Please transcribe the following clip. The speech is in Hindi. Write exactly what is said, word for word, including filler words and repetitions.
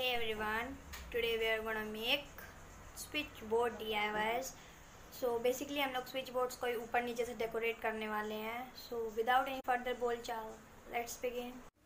everyone, today we are gonna make switchboard D I Ys. So basically हम लोग स्विच बोर्ड्स को ऊपर नीचे से डेकोरेट करने वाले हैं. So without any further बोल चाल, let's begin.